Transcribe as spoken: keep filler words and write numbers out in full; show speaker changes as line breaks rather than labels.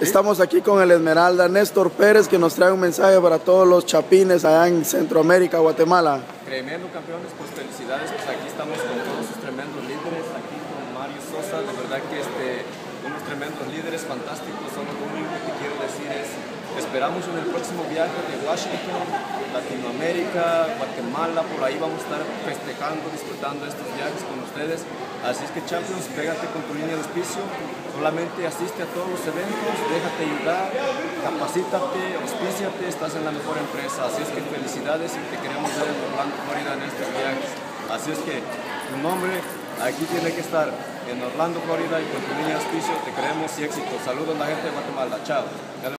Estamos aquí con el Esmeralda Néstor Pérez, que nos trae un mensaje para todos los chapines allá en Centroamérica, Guatemala.
Tremendo, campeones, pues felicidades, pues aquí estamos con todos esos tremendos líderes, aquí con Mario Sosa, de verdad que este, unos tremendos líderes fantásticos. Solo lo único que quiero decir es, esperamos en el próximo viaje de Washington, Latinoamérica, Guatemala, por ahí vamos a estar festejando, disfrutando estos viajes con ustedes. Así es que, Champions, pégate con tu línea de auspicio, solamente asiste a todos los eventos, déjate ayudar, capacítate, auspíciate, estás en la mejor empresa. Así es que felicidades y te queremos ver en Orlando, Florida en estos viajes. Así es que tu nombre aquí tiene que estar en Orlando, Florida, y con tu línea de auspicio te queremos y éxito. Saludos a la gente de Guatemala, chao.